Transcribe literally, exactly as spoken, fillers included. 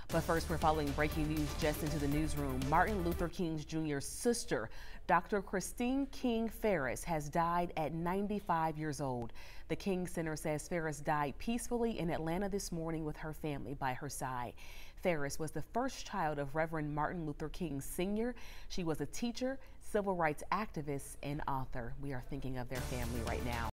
But first, we're following breaking news just into the newsroom. Martin Luther King Junior's sister, Doctor Christine King Farris, has died at ninety-five years old. The King Center says Farris died peacefully in Atlanta this morning with her family by her side. Farris was the first child of Reverend Martin Luther King Senior She was a teacher, civil rights activist, and author. We are thinking of their family right now.